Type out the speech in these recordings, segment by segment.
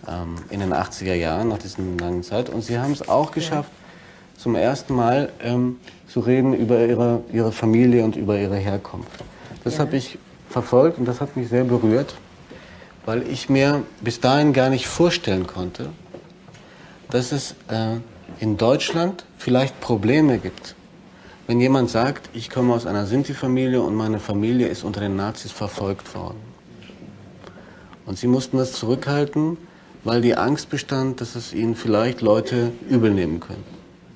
in den 80er Jahren, nach dieser langen Zeit. Und Sie haben es auch geschafft, zum ersten Mal zu reden über ihre Familie und über ihre Herkunft. Das habe ich verfolgt und das hat mich sehr berührt, weil ich mir bis dahin gar nicht vorstellen konnte, dass es in Deutschland vielleicht Probleme gibt. Wenn jemand sagt, ich komme aus einer Sinti-Familie und meine Familie ist unter den Nazis verfolgt worden. Und sie mussten das zurückhalten, weil die Angst bestand, dass es ihnen vielleicht Leute übel nehmen können.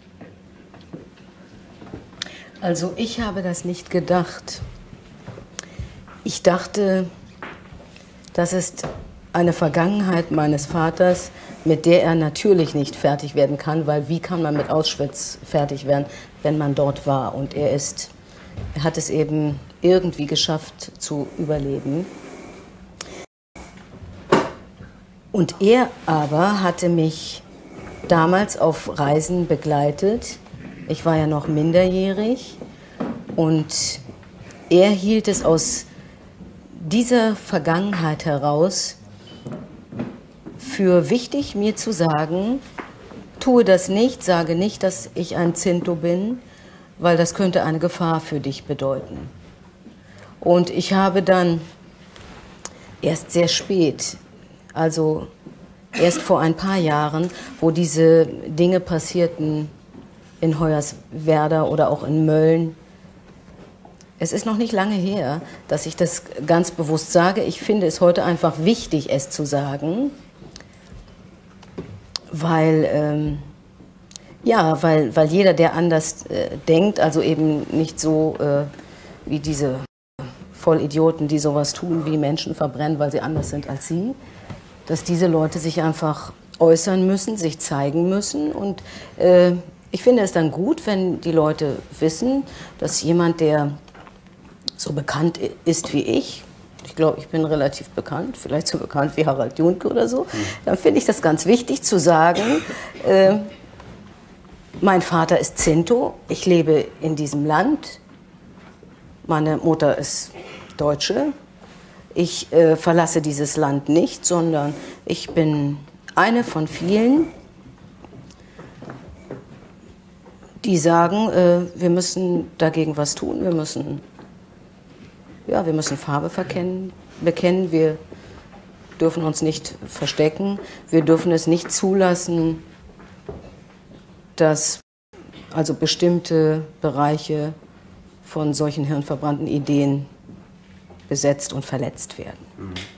Also ich habe das nicht gedacht. Ich dachte, das ist eine Vergangenheit meines Vaters, mit der er natürlich nicht fertig werden kann, weil wie kann man mit Auschwitz fertig werden, wenn man dort war? Und er hat es eben irgendwie geschafft zu überleben. Und er aber hatte mich damals auf Reisen begleitet. Ich war ja noch minderjährig und er hielt es aus dieser Vergangenheit heraus für wichtig, mir zu sagen, tue das nicht, sage nicht, dass ich ein Zinto bin, weil das könnte eine Gefahr für dich bedeuten. Und ich habe dann erst sehr spät, also erst vor ein paar Jahren, wo diese Dinge passierten in Hoyerswerda oder auch in Mölln. Es ist noch nicht lange her, dass ich das ganz bewusst sage. Ich finde es heute einfach wichtig, es zu sagen, weil jeder, der anders denkt, also eben nicht so wie diese Vollidioten, die sowas tun, wie Menschen verbrennen, weil sie anders sind als sie, dass diese Leute sich einfach äußern müssen, sich zeigen müssen. Und ich finde es dann gut, wenn die Leute wissen, dass jemand, der so bekannt ist wie ich glaube, ich bin relativ bekannt, vielleicht so bekannt wie Harald Junke oder so, dann finde ich das ganz wichtig zu sagen, mein Vater ist Zinto, ich lebe in diesem Land, meine Mutter ist Deutsche, ich verlasse dieses Land nicht, sondern ich bin eine von vielen, die sagen, wir müssen dagegen was tun, wir müssen Farbe bekennen, wir dürfen uns nicht verstecken, wir dürfen es nicht zulassen, dass also bestimmte Bereiche von solchen hirnverbrannten Ideen besetzt und verletzt werden.